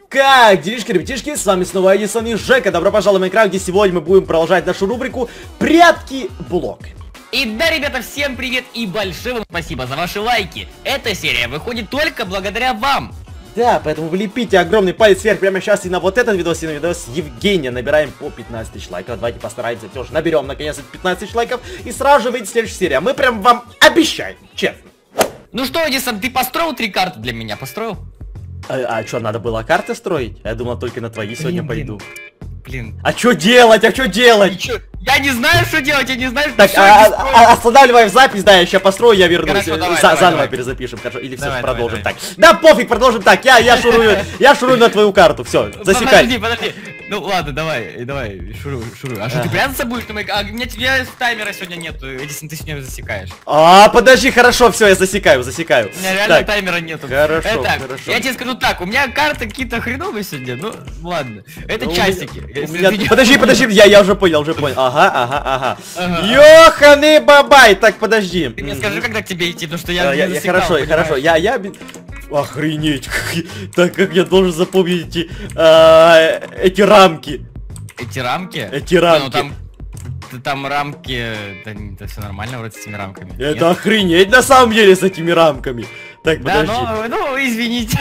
Как делишки, ребятишки, с вами снова Эдисон и Жека. Добро пожаловать в Майнкрафт, где сегодня мы будем продолжать нашу рубрику «Прятки блок». И да, ребята, всем привет и большое вам спасибо за ваши лайки. Эта серия выходит только благодаря вам. Да, поэтому влепите огромный палец вверх прямо сейчас и на вот этот видос, и на видос Евгения. Набираем по 15 тысяч лайков. Давайте постараемся тоже наберем наконец 15 тысяч лайков. И сразу же выйдет следующая серия. Мы прям вам обещаем, честно. Ну что, Эдисон, ты построил 3 карты для меня? Построил? А что, надо было карты строить? Я думал, только на твои сегодня пойду. Блин. А что делать? А что делать? Ничего. Я не знаю, что делать, я не знаю, так, останавливаем запись, да, я сейчас построю, я вернусь. Хорошо, давай, заново давай. Перезапишем, хорошо? Или все Давай, продолжим давай. так. Да пофиг, продолжим так. Я шурую на твою карту. Все, засекай. Подожди. Ну ладно, давай, шуруй. А что, ты прятаться будешь? А у меня таймера сегодня нету, Эдисон, ты сегодня засекаешь. Подожди, хорошо, все, я засекаю. У меня реально таймера нету. Хорошо. Я тебе скажу так, у меня карты какие-то хреновые сегодня, ну ладно. Это часики. Подожди, я уже понял. Ага. Ёханый бабай, так, подожди. Ты мне скажи, когда к тебе идти, потому что я не засекал, Хорошо, Охренеть, так как я должен запомнить эти рамки. Эти рамки? Эти рамки. Ну, там рамки, это все нормально вроде с этими рамками. Это охренеть на самом деле с этими рамками. Так, да, подожди. ну, извините.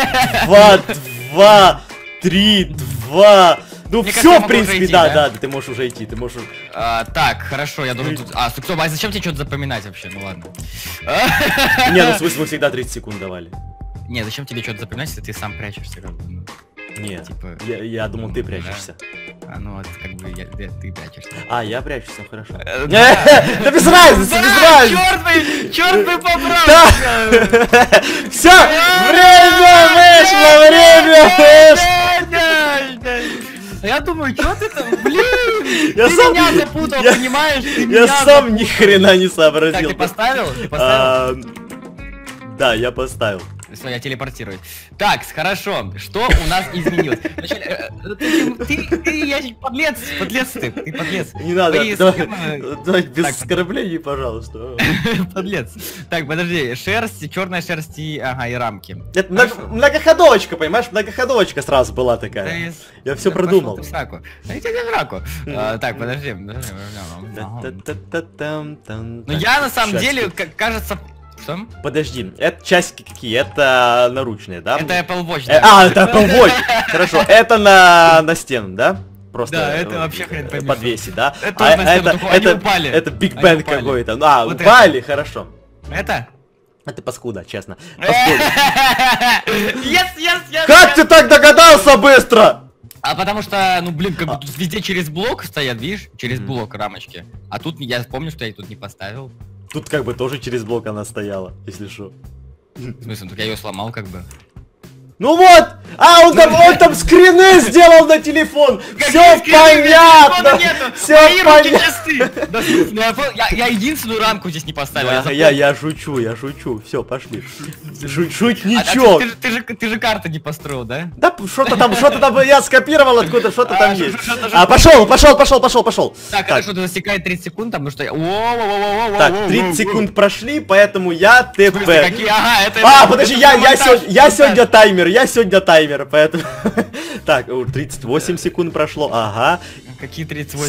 2, 3, 2. Ну мне все, кажется, в принципе, идти, да, ты можешь уже идти, ты можешь. Так, хорошо, я должен тут. Стоп, а зачем тебе что-то запоминать вообще? Ну ладно. Не, ну в смысле, мы всегда 30 секунд давали. Не, зачем тебе что-то запоминать, если ты сам прячешься, как бы, ну. Нет, типа, я думал, ты прячешься. Да? Ну вот, как бы, ты прячешься. Я прячусь, ну хорошо. Да без разницы, без разницы! Черт бы побрал! Все, время вышло! Я думаю, что ты там, блин! Ты сам меня запутал, понимаешь? Я сам ни хрена не сообразил. Так, ты поставил? Да, я поставил. Все, я телепортирую. Так, хорошо. Что у нас изменилось? Ты подлец ты подлец. Не надо, давай без оскорблений, пожалуйста. Подлец. Так, подожди, шерсть, черная шерсть и рамки. Это многоходовочка, понимаешь? Многоходовочка сразу была такая. Я все продумал. Так, подожди. Ну я на самом деле, кажется... Что? Подожди, это часики какие? Это наручные, да? Это Apple Watch, да. Это Apple Watch. Хорошо, это на стену, да? Просто да, это вообще хрен поймешь. Подвесить, да? Это упали. Это Big Bang какой-то. Упали, хорошо. Это? Это паскуда, честно. Yes! Как ты так догадался быстро? А потому что, ну блин, как бы тут везде через блок стоят, видишь? Через блок рамочки. А тут я помню, что я тут не поставил. Тут как бы тоже через блок она стояла, если что. В смысле, так я ее сломал как бы. Ну вот! Он там скрины сделал на телефон! Все понятно! Все понятно! Я единственную рамку здесь не поставил. Я шучу, все, пошли. Шуть ничего. Ты же карты не построил, да? Да, что-то там я скопировал откуда, что-то там есть. Пошел. Так, хорошо, ты засекай 30 секунд, потому что я... Так, 30 секунд прошли, поэтому я ТП. Подожди, я сегодня таймер, поэтому... Так, 38 секунд прошло, ага. Какие 38?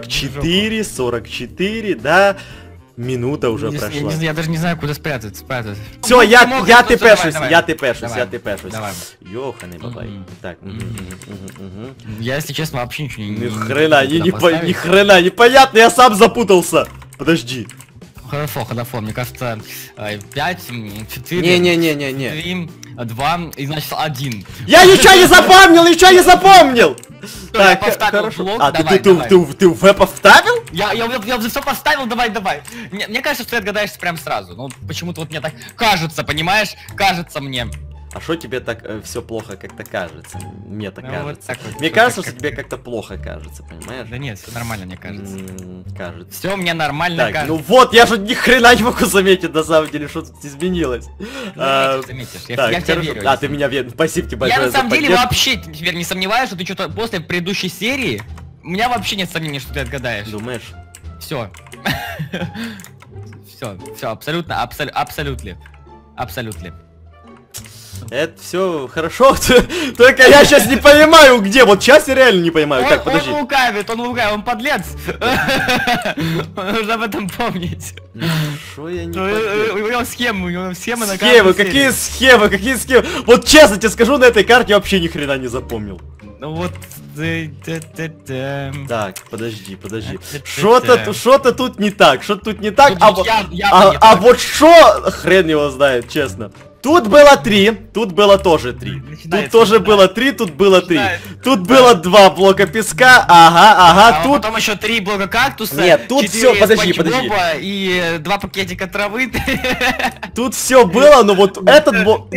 44, да. Минута уже прошла. Я даже не знаю, куда спрятаться. Все, я тпшусь. Давай. Ёханый бабай. Так, я, если честно, вообще ничего не... Ни хрена непонятно, я сам запутался. Подожди. Хорошо, мне кажется, 5, 4, Не. 3, 2 и значит 1. Я ничего не запомнил! Так, хорошо. Ты в веб вставил? Я все поставил, давай. Мне кажется, что ты отгадаешь прям сразу. Ну, почему-то вот мне так кажется, понимаешь? Кажется мне. А что тебе так все плохо как-то кажется? Мне так кажется. Вот так вот, мне кажется, что тебе как-то плохо кажется, понимаешь? Да нет, все нормально, мне кажется. Кажется. Все мне нормально кажется. Ну вот, я же ни хрена не могу заметить на самом деле, что тут изменилось. Заметишь. Я в тебя верю. Ты меня веришь. Спасибо тебе большое. Я на самом деле вообще теперь не сомневаюсь, что ты что-то после предыдущей серии. У меня вообще нет сомнений, что ты отгадаешь. Думаешь? Все. Все, абсолютно. Это все хорошо, только я сейчас не понимаю, где. Вот сейчас я реально не понимаю. Так, подожди. Он лукавит, он подлец. Нужно об этом помнить. Что я не У него схемы на Схемы, какие схемы, какие схемы? Вот честно тебе скажу, на этой карте я вообще ни хрена не запомнил. Ну вот. Так, подожди. Что-то тут не так, что-то тут не так. А вот что, хрен его знает, честно. Тут было 3, тут было тоже 3. Тут тоже было 3, тут было 3. Тут было 2 блока песка, ага, тут... Потом еще 3 блока кактуса. Нет, тут все, подожди. И 2 пакетика травы. Тут все было, но вот этот блок...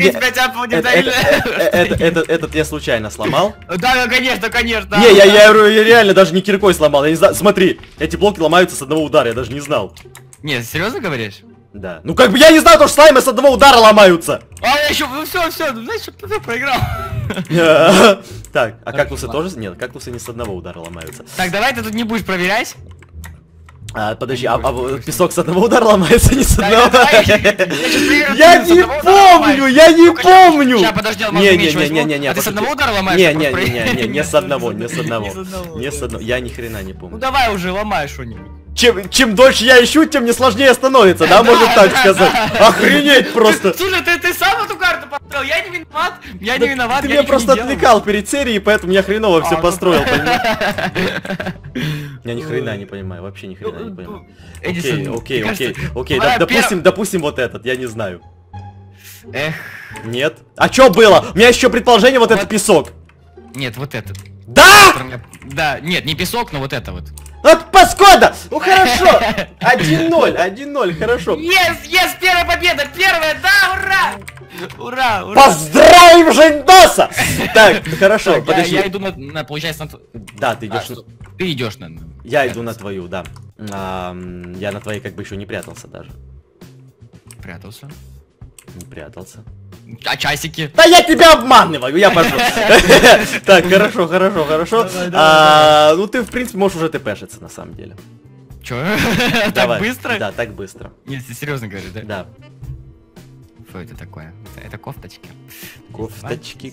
Этот я случайно сломал. Да, конечно. Не, я реально даже не киркой сломал, я не знаю. Смотри, эти блоки ломаются с одного удара, я даже не знал. Не, серьезно говоришь? Да. Ну как бы я не знаю, то что слаймы с одного удара ломаются. А я еще, ну все, знаешь, что ты проиграл. Так, а кактусы тоже? Нет, кактусы не с одного удара ломаются. Так, давай ты тут не будешь проверять. Подожди, а песок с одного удара ломается, не с одного? Я не помню! Сейчас, подожди, Не, а ты с одного удара ломаешь? не с одного. Я ни хрена не помню. Ну давай уже, ломай что-нибудь. Чем дольше я ищу, тем мне сложнее становится, да, можно так сказать. Охренеть просто. Слушай, ты сам эту карту построил, я не виноват. Ты меня просто отвлекал перед серией, поэтому я хреново все построил, понимаешь? Я ни хрена не понимаю, вообще ни хрена не понимаю. Окей, допустим вот этот, я не знаю. Эх. Нет. А что было? У меня еще предположение, вот этот песок. Нет, вот этот. Да! Да, нет, не песок, но вот это вот. Вот паскода! Ну хорошо! 1-0, хорошо. Yes, первая победа! Первая, да, ура! Ура! Поздравим Жендоса! Так, хорошо, подожди. Я иду получается, на... Да, ты идешь. Ты идешь на... Я иду на твою, да. Я на твоей как бы еще не прятался даже. Прятался? Не прятался. А часики? Да я тебя обманываю, я пошел. Так, хорошо. Ну ты, в принципе, можешь уже тпшиться, на самом деле. Чё? Так быстро? Да, так быстро. Нет, ты серьезно говоришь, да? Да. Что это такое? Это кофточки. Кофточки.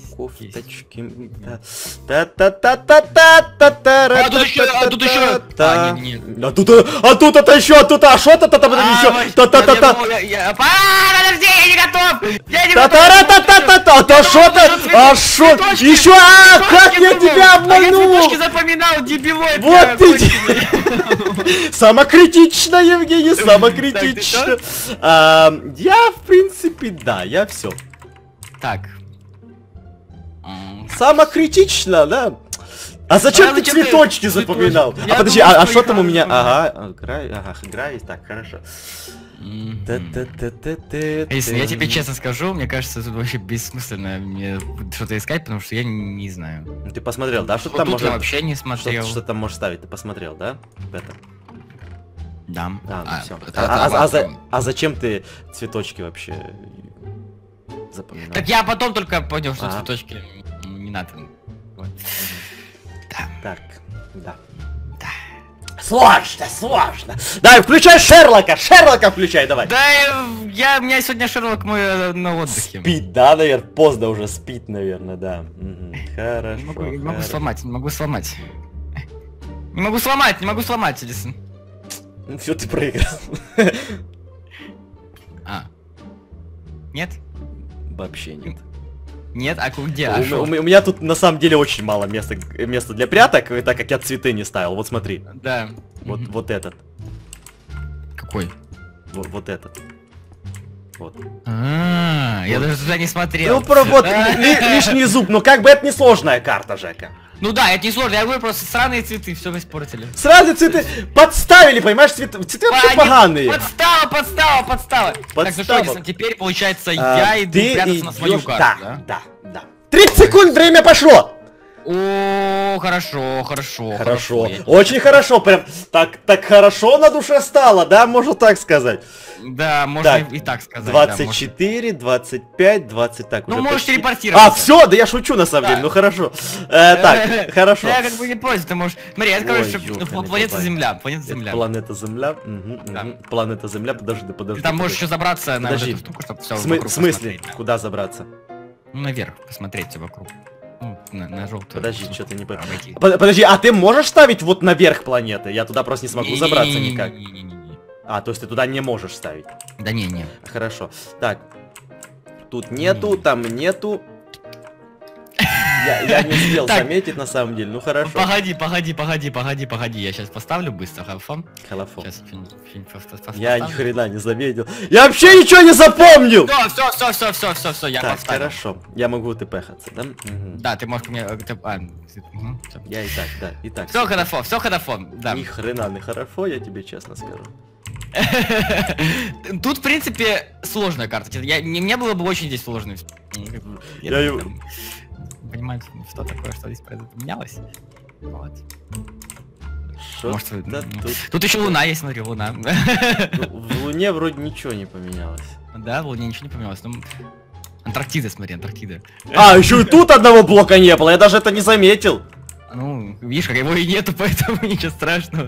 А тут еще. А тут это еще, а что это там еще? Подожди, я не готов! А что-то, а что? Еще, как я тебя обманул! Я запоминал, дебилой! Вот ты! Самокритично, Евгений, самокритично. Я, в принципе, да, я все. Так. Самокритично, да? А зачем ты цветочки запоминал? А подожди, а что там у меня? Ага, играй, так, хорошо. Если я тебе честно скажу, мне кажется, тут вообще бессмысленно мне что-то искать, потому что я не знаю. Ты посмотрел, да? Что там можно? Вообще не смотрел. Что там можешь ставить? Ты посмотрел, да? Это. Да. А зачем ты цветочки вообще запоминал? Так я потом только понял, что цветочки не надо. Так, да. Сложно. Давай, включай Шерлока включай, давай. Да, у меня сегодня Шерлок мой на отдыхе. Спит, да, наверное, поздно уже спит, наверное, да. Хорошо. Не могу сломать, Эдисон. Ну все, ты проиграл. Нет? Вообще нет. Нет, а где? У меня тут на самом деле очень мало места для пряток, так как я цветы не ставил. Вот смотри. Да. Вот этот. Какой? Вот этот. Вот. Я даже туда не смотрел. Ну вот лишний зуб, но как бы это не сложная карта, Жека. Ну да, это не сложно, я говорю, просто сраные цветы все испортили. Сраные цветы подставили, понимаешь, цветы вообще поганые. Подстава. Так, ну что, Эдисон, теперь получается я иду прятаться на свою карту, да? 30 секунд, время пошло! О, хорошо. Очень хорошо, прям так хорошо на душе стало, да, можно так сказать. Да, можно и так сказать. 24, 25, 20, так. Ну, можешь телепортироваться. Все, да я шучу на самом деле, ну хорошо. Так, хорошо. Я как бы не против, ты можешь... Смотри, это, короче, планета Земля. Планета Земля, подожди. Ты там можешь еще забраться на эту штуку, чтобы все. В смысле? Куда забраться? Ну, наверх, посмотреть вокруг. Ну, на желтую. Подожди, что-то не понял. Подожди, а ты можешь ставить вот наверх планеты? Я туда просто не смогу забраться никак. А, то есть ты туда не можешь ставить? Да не. Хорошо. Так. Тут нету, там нету. Я не успел заметить на самом деле, ну хорошо. Погоди, я сейчас поставлю быстро, халфон. Сейчас Сейчас я ни хрена не заметил. Я вообще ничего не запомнил! Все, я так, поставил. хорошо. Я могу тпхаться, да? Да, ты можешь мне... Я и так, да, и так. Все хорошо, да. Ни хрена не хорошо, я тебе честно скажу. Тут, в принципе, сложная карта. Мне было бы очень здесь сложно. Понимаете, что такое, что здесь поменялось? Вот. Может, тут еще луна есть, смотри, луна. В луне вроде ничего не поменялось. Да, в луне ничего не поменялось. Ну, Антарктида, смотри, Антарктида. А, еще и тут одного блока не было, я даже это не заметил. Ну, видишь, как его и нету, поэтому ничего страшного.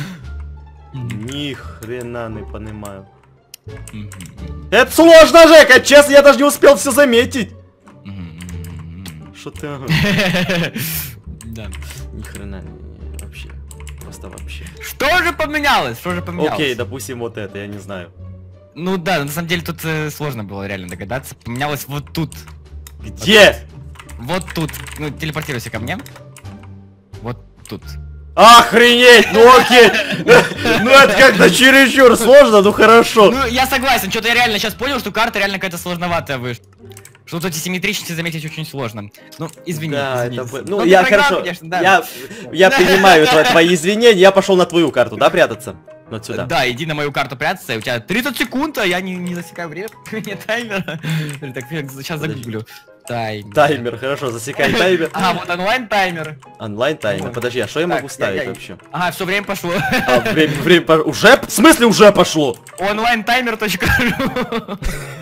Ни хрена не понимаю. Это сложно, Жека, честно, я даже не успел все заметить. Что ты? Да. Ни хрена вообще. Просто вообще. Что же поменялось? Окей, допустим, вот это, я не знаю. Ну да, на самом деле тут сложно было реально догадаться. Поменялось вот тут. Где? Вот тут. Ну, телепортируйся ко мне. Вот тут. Охренеть, ну окей. Ну это как-то чересчур сложно, ну хорошо. Ну я согласен, что-то я реально сейчас понял, что карта реально какая-то сложноватая вышла. Что тут эти симметричности заметить очень сложно. Ну, извини. Да, извини. это... Ну, я хорошо. Конечно, да. Я принимаю твои извинения, я пошел на твою карту, да, прятаться? Вот сюда. Да, иди на мою карту прятаться, у тебя 30 секунд, а я не засекаю время. Нет таймера. Так, сейчас загуглю. Таймер, хорошо, засекай таймер. А, вот онлайн-таймер. Онлайн-таймер, подожди, а что я могу ставить вообще? Ага, все, время пошло. А, время пошло. Уже? В смысле уже пошло? Онлайн-таймер.ру.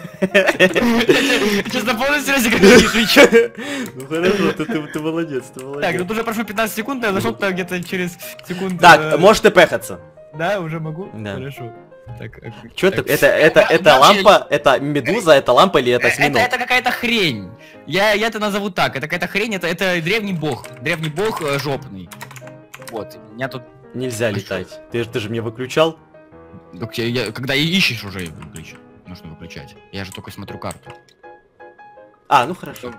Сейчас запомнил, Сережа, как ты пишешь. Ну хорошо, ты молодец, ты молодец. Так, тут уже прошло 15 секунд, я зашел где-то через секунду. Так, можешь тпхаться. Да, уже могу? Да. Хорошо. Так, что это лампа, это медуза, это лампа или это осьминог? Это какая-то хрень. Я это назову так, это какая-то хрень, это древний бог жопный. Вот, меня тут... Нельзя летать. Ты же мне выключал? Когда ищешь уже нужно выключать. Я же только смотрю карту. А, ну хорошо.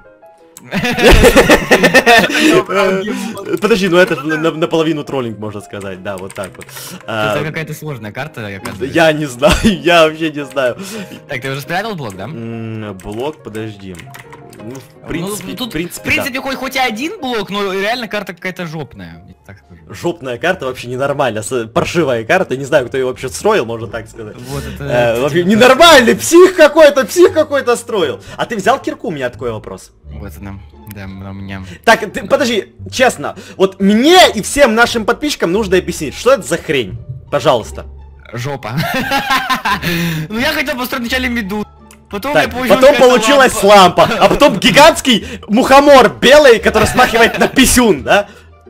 Подожди, ну это наполовину троллинг, можно сказать, да, вот так вот. Это какая-то сложная карта, оказывается. Я не знаю, я вообще не знаю. Так, ты уже спрятал блок, да? Блок, подожди. Ну, в принципе, хоть и один блок, но реально карта какая-то жопная. Так скажу. Жопная карта вообще ненормальная, паршивая карта, не знаю, кто ее вообще строил, можно так сказать. Вот это... Вообще ненормальный, псих какой-то строил. А ты взял кирку, у меня такой вопрос. Вот она, да, у меня... Так, подожди, честно, вот мне и всем нашим подписчикам нужно объяснить, что это за хрень, пожалуйста. Жопа. Ну я хотел построить вначале медузу. Потом получилась лампа, а потом гигантский мухомор белый, который смахивает на писюн, да?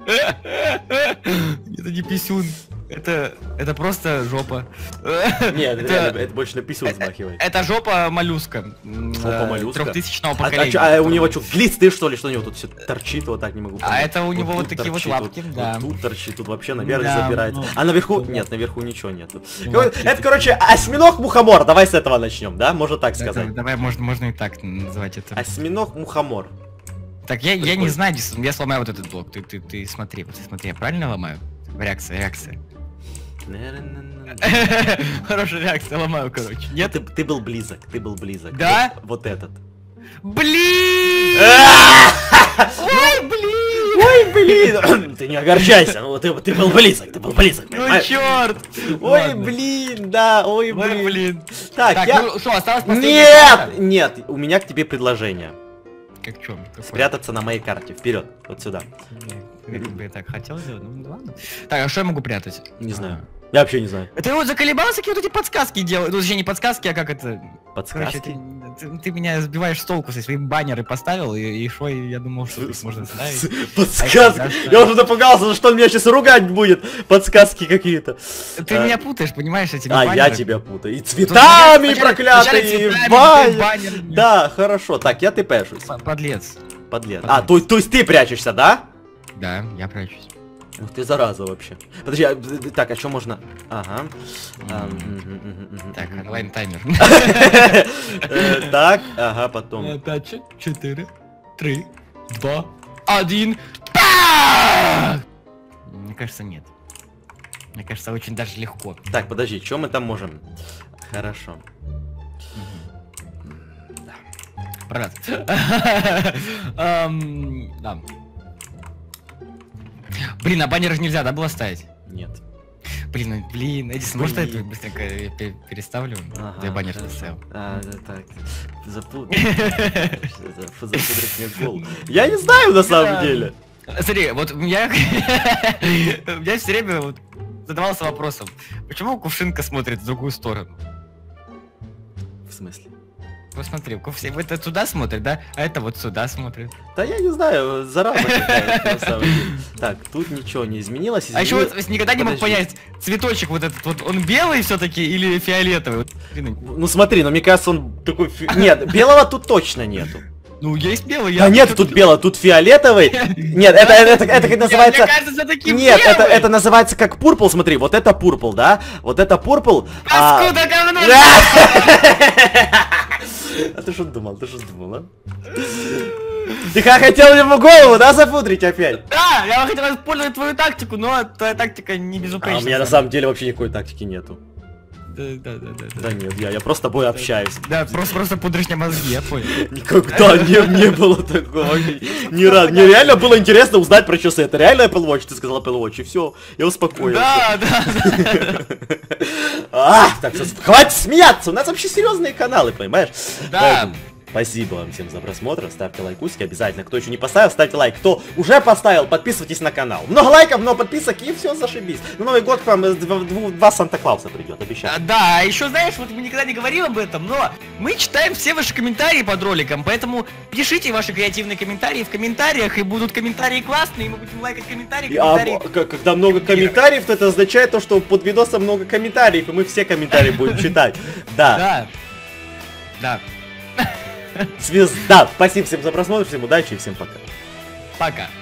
Это не писюн, это просто жопа. Нет, это больше на писюн смахивает. Это жопа моллюска. Жопа моллюска? 3000-го поколения. А у него что, глисты что ли, что у него тут все торчит, вот так не могу понять. А это у него вот такие вот лапки, да. Вот тут торчит, тут вообще наверх забирается. А наверху? Нет, наверху ничего нету. Это, короче, осьминог-мухомор, давай с этого начнем, да? Можно так сказать. Давай, можно и так называть это. Осьминог-мухомор. Так, я не знаю, я сломаю вот этот блок. Ты смотри, я правильно ломаю? Реакция. Хорошая реакция, ломаю, короче. Нет, ты был близок. Да? Вот этот. Блин! Ой, блин! Ты не огорчайся, ну ты был близок, Ну черт! Ой, блин, да, ой, блин. Так, ну что, осталось последняя? Нет, у меня к тебе предложение. Как в чем? Спрятаться на моей карте, вперед, вот сюда. Я бы так хотел сделать, ну ладно. Так, а что я могу прятать? Не знаю. Я вообще не знаю. Ты вот заколебался, какие вот эти подсказки делать? Ну, точнее, не подсказки, а как это... Подсказки? Короче, ты меня сбиваешь с толку, со своим баннеры поставил, и шо, я думал, что их можно ставить. Подсказки? Я уже напугался, за что он меня сейчас ругать будет. Подсказки какие-то. Ты меня путаешь, понимаешь, этими А, баннерами. я тебя путаю. И цветами проклятые, и баннер. баннерами. Да, хорошо. Так, я ты пешусь. Подлец. Подлец. А, то есть ты прячешься, да? Да, я прячусь. Ух ты, зараза вообще. Подожди, так, а что можно? Ага. Так, онлайн таймер. Так, ага, потом. 5, 4, 3, 2, 1. Мне кажется, нет. Мне кажется, очень даже легко. Так, подожди, что мы там можем? Хорошо. Брат. Да. Блин, а баннер же нельзя, да, было ставить? Нет. Блин, Эдисон, может я это быстренько переставлю? Я баннер поставил. Так, запудрить мне голову. Я не знаю на самом деле. Смотри, вот я все время вот задавался вопросом, почему кувшинка смотрит в другую сторону? В смысле? Посмотри, это туда смотрит, да? А это вот сюда смотрит. Да я не знаю, зараза какая-то на самом деле. Так, тут ничего не изменилось. А еще вот никогда не мог понять, цветочек вот этот вот, он белый все-таки или фиолетовый? Ну смотри, но мне кажется, он такой... Нет, белого тут точно нету. Ну, есть белый, Да нет, тут белый, тут фиолетовый. Нет, это как называется... Мне кажется, все-таки нет, это называется как пурпл, смотри, вот это пурпл, да? Вот это пурпл. Паскуда говно! А ты что думал, а? Ты как хотел ему голову, да, запудрить опять? Да, я хотел использовать твою тактику, но твоя тактика не А безупречна. у меня на самом деле вообще никакой тактики нету. Да. Да нет, я просто с тобой общаюсь. Да, просто пудришь мне мозги, я понял. Никогда не было такого. Ни разу. Мне реально было интересно узнать про часы. Это реально Apple Watch? Ты сказал Apple Watch, и все. Я успокоился. Да. Так, хватит смеяться. У нас вообще серьезные каналы, понимаешь? Да. Спасибо вам всем за просмотр, ставьте лайкусики обязательно. Кто еще не поставил, ставьте лайк. Кто уже поставил, подписывайтесь на канал. Много лайков, много подписок и все, зашибись. На Новый год к вам два Санта-Клауса придет, обещаю. Да, а еще знаешь, вот мы никогда не говорим об этом, но мы читаем все ваши комментарии под роликом, поэтому пишите ваши креативные комментарии в комментариях, и будут комментарии классные, и мы будем лайкать комментарии. Когда много комментариев, то это означает то, что под видосом много комментариев, и мы все комментарии будем читать. Да. Да. Звезда. Спасибо всем за просмотр, всем удачи и всем пока. Пока.